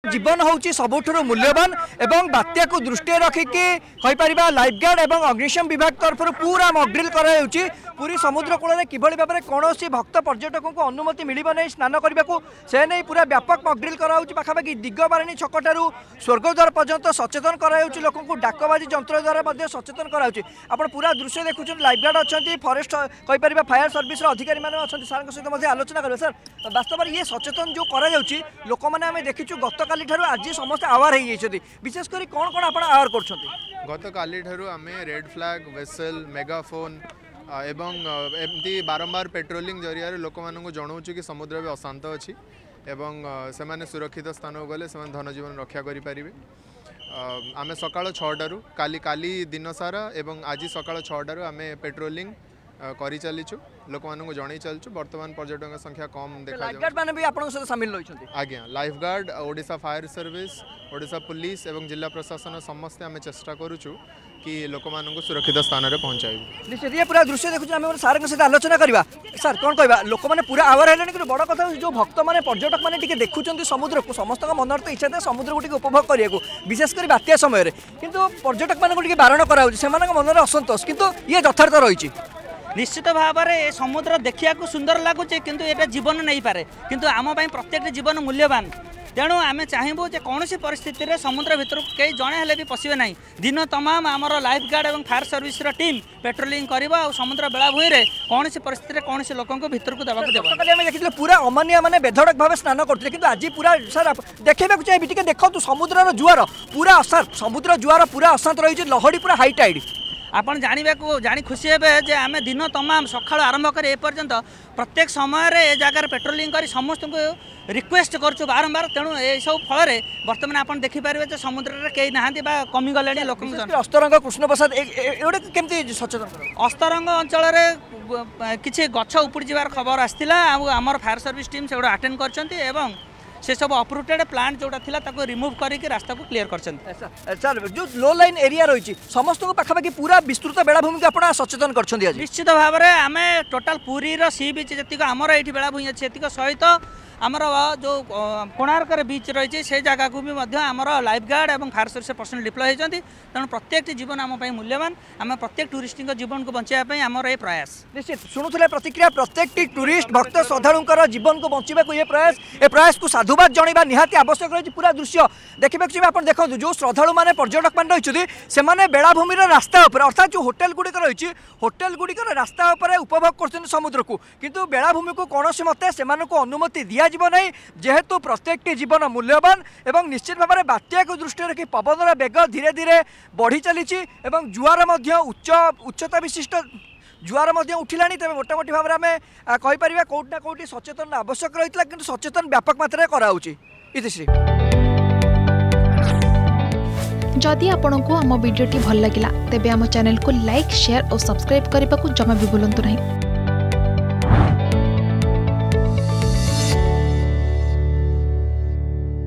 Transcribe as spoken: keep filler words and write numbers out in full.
जीवन होची सबुठुरु मूल्यवान एवं बात्या को दृष्टि रखिकी कहीपर लाइफ गार्ड एवं अग्निशम विभाग तरफ पूरा मॉक ड्रिल कराउची पूरी समुद्र कूल किभली भाव में कौन भक्त पर्यटकों को अनुमति मिलिबो नहीं स्नान करने को से नहीं पूरा व्यापक मॉक ड्रिल कराउची पाखापाखि दिगबारिणी छकटारू स्वर्गद्वार पर्यंत सचेतन कराउची लोकों को डाकबाजी जंत्र द्वारा सचेतन कराउची आपण पूरा दृश्य देखुछन लाइफ गार्ड अच्छा फॉरेस्ट कहीपर फायर सर्विस अधिकारी मैंने अच्छा सार सहित आलोचना करेंगे सर वास्तव में ये सचेतन जो करा लोक मैंने आम देखीचु गत काली आज समस्त आवार हो विशेषकर कौन कौन आप आवार कर गत काली आम रेड फ्लैग वेसल मेगाफोन एवं एमती बारंबार पेट्रोलिंग जरिया लोक मानू जनाऊँ कि समुद्र भी अशांत अच्छी एवं से माने सुरक्षित स्थान को गले से धन जीवन रक्षा करें आम सकाल छटारू काली काली दिन सारा एवं आज सकाल छटारू आम पेट्रोलिंग करी चलीचु लोक मानू जन चलचु बर्तमान पर्यटक संख्या कम देखा सामिल आज्ञा lifeguard Odisha fire service Odisha police एवं जिला प्रशासन समस्ते आम चेष्टा करुचु कि लोक मानू सुरक्षित स्थान में पहुँचाइबु निश्चित ये पूरा दृश्य देखुँ आम सार सहित आलोचना करवा सर कौन कहवा लोक मैंने पूरा आवर है कि बड़ कथा जो भक्त मैंने पर्यटक मैंने देखुं समुद्र को समस्त मनर तो इच्छा था समुद्र को उपभोग करने को विशेषकर बात्या समय किंतु पर्यटक मानक बारण कर मनर असंतोष किंतु ये यथार्थ रही निश्चित भाव में समुद्र देखा सुंदर लगुच किंतु ये जीवन नहीं पारे किंतु आम प्रत्येक जीवन मूल्यवान तेणु आम चाहबू जे कौन परिस्थिति रे समुद्र भीतर कई जड़े हेले भी पशे ना दिन तमाम आमर लाइफ गार्ड और फायर सर्विस टीम पेट्रोलिंग करवा और समुद्र बेलाभूमि में कौन परिस्थिति कौन लोक भीतर को देवा देखिए पूरा अमानिया मैंने बेधड़क भाव स्नान करते कि आज पूरा सर देखा चाहिए देखो समुद्र जुआर पूरा सर समुद्र जुआर पूरा अशांत रही लहड़ी पूरा हाई टाइड आपन जानिबा को जानी खुशी हेबे जे आमे दिन तमाम सकाळ आरंभ करे ए पर्यंत प्रत्येक समय रे ए जगह पेट्रोलिंग करी समस्त को रिक्वेस्ट करछु बारंबार तेणु ए सब फल रे वर्तमान आपन देखि पारिबे जे समुद्र रे केई नाहंती बा कमी गलेनी लोक अस्तरंग कृष्ण प्रसाद एडे केमती सचेतन अस्तरंग अंचल रे किछि गछ उपुड़ जिवार खबर आस्थिला हमर फायर सर्विस टीम सेडा अटेंड करछंती एवं से सब अपरूटेड प्लांट जोटा थिला ताको रिमूव करके रास्ता को क्लियर करछंती सर जो लो लाइन एरिया रही समस्त को पाखापाखि पूरा विस्तृत बेलाभूमि को आप सचेतन करछंती निश्चित भाव में आम टोटाल पुरी रो सी बीच जतिक आमर ये बेलाभूमि अच्छी एतिक सहित आमर जो कोणार्क बीच रही से जगह को भी आमर लाइफ गार्ड और फायर सर्विस पर्सनल डिप्लॉय होती तेणु प्रत्येक जीवन आम मूल्यवान आम प्रत्येक टूरिस्ट जीवन को बचाई आमर ये प्रयास निश्चित शुणुले प्रतिक्रिया प्रत्येक टूरिस्ट भक्त श्रद्धालुंकर जीवन को बचाइबा ये प्रयास ए प्रयास को साधुवाद जनवा निहाती आवश्यक रही पूरा दृश्य देखा आप देखो जो श्रद्धालु मैंने पर्यटक मैंने रही से बेलाभूमि रास्ता अर्थात जो होटेल गुड़िक रही होटेल गुड़िक रास्ता उपभोग कर समुद्र को किंतु बेलाभूमि को कौन मते से अनुमति दिया नहीं जेहेतु प्रत्येक जीवन मूल्यवान एवं निश्चित भाव में बात्या को दृष्टि रखी पवन बेग धीरे धीरे बढ़ी चली जुआर उच्च उच्चता विशिष्ट जुआर उठिलानी तेज मोटामोटी भाव में आम कहीपर कौट ना कौटी सचेतन आवश्यक रही है कि सचेतन व्यापक मात्रा कराउची इतिश्री जदि आपंक आम भिडी भल लगा तेब आम चैनल को लाइक शेयर और सब्सक्राइब करने को जमा भी भूलु नहीं।